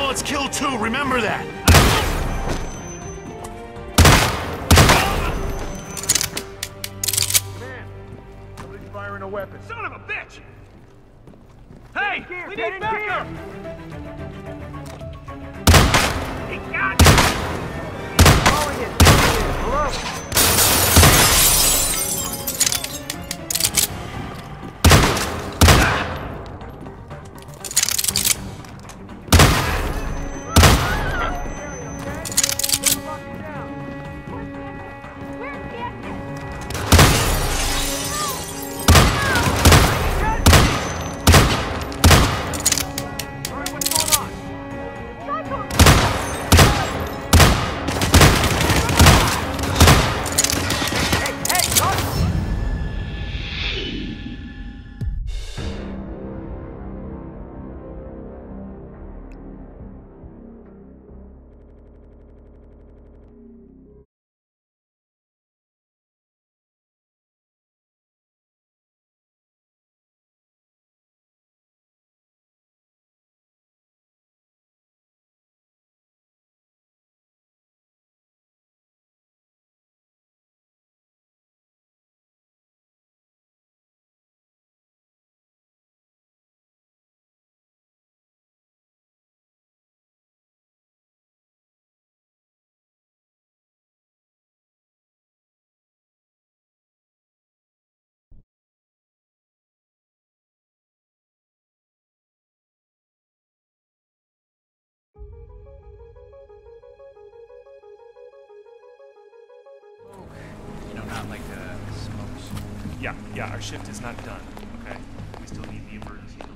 Pilots kill too, remember that! Man, somebody's firing a weapon. Son of a bitch! Hey! We need backup! He got me! Calling it! Hello? You know, not like smokes. Yeah, our shift is not done, okay? We still need the emergency delivery.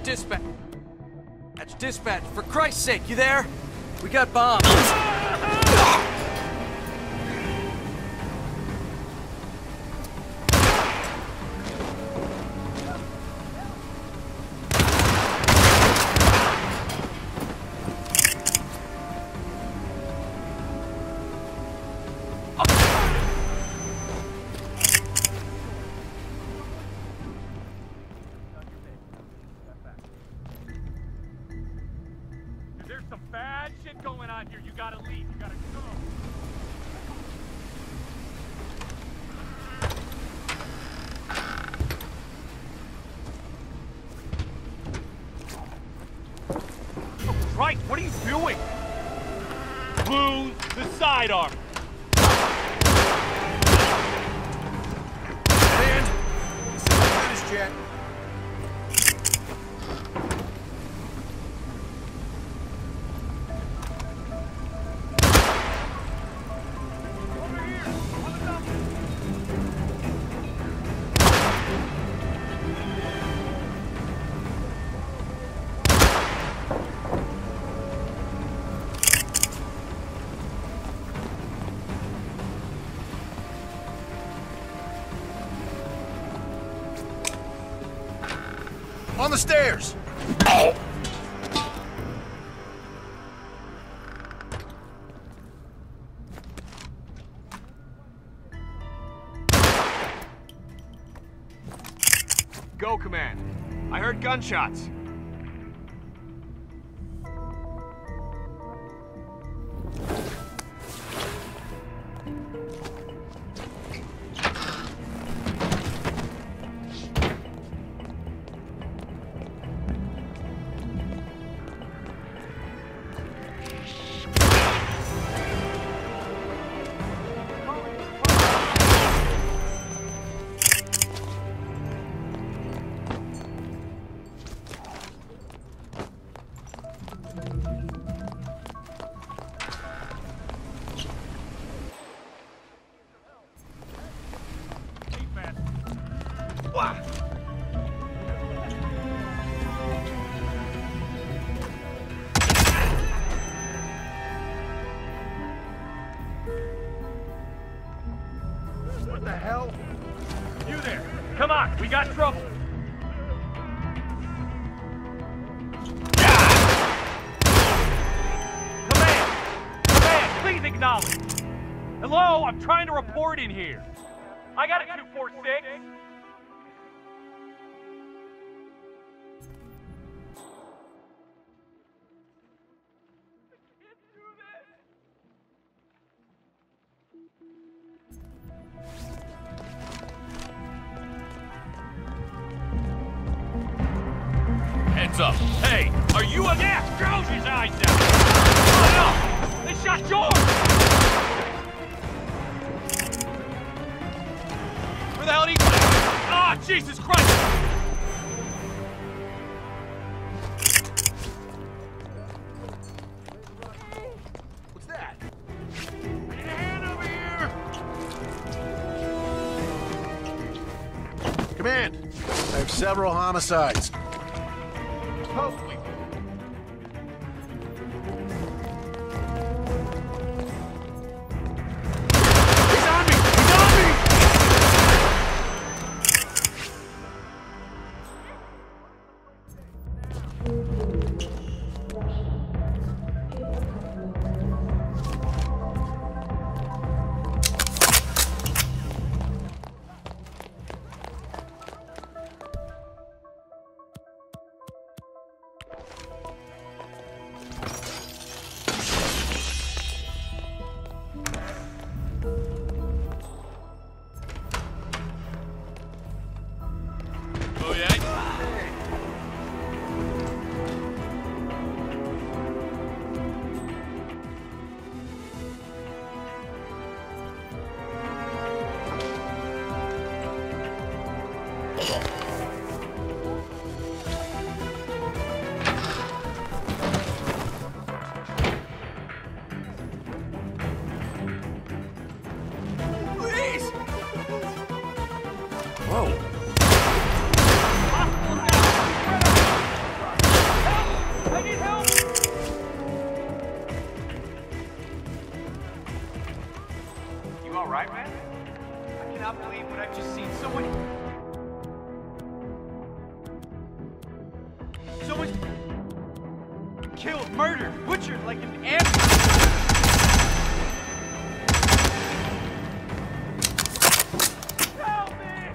dispatch. Dispatch, for Christ's sake, you there? We got bombs. There's some bad shit going on here. You gotta leave. You gotta go. Right, what are you doing? Lose the sidearm. Land! This is the finished jet. On the stairs! Go, Command. I heard gunshots. What the hell? You there. Come on, we got trouble. Command, please acknowledge. Hello, I'm trying to report in here. I got a 246. Heads up. Hey, are you a... Yeah, George his eyes out. Oh, no! They shot George! Where the hell did he... Ah, oh, Jesus Christ! What's that? Need a hand over here! Command, I have several homicides. Hopefully. He's on me! He's on me! Killed, murdered, butchered like an animal. Help me!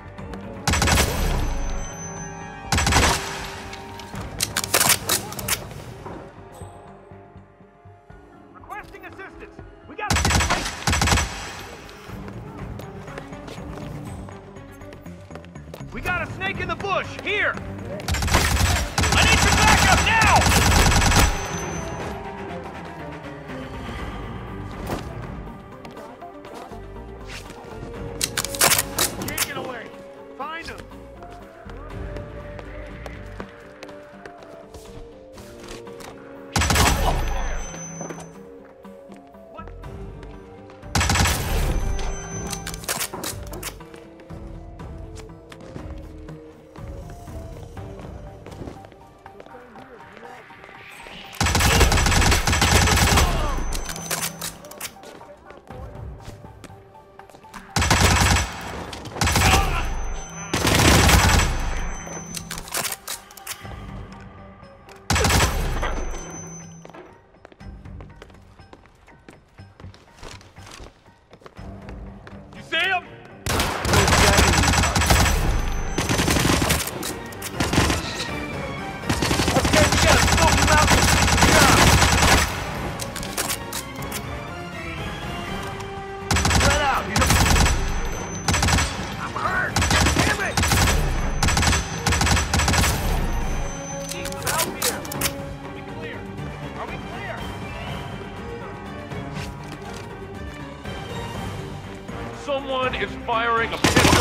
Requesting assistance. We got a situation. We got a snake in the bush. Here. I need some backup now! Can't get away. Find him. What? You see him? Okay, we gotta smoke him out and finish the job. Spread out. I'm hurt. Damn it. Need some help here. Are we clear? Are we clear? Someone is firing a pistol.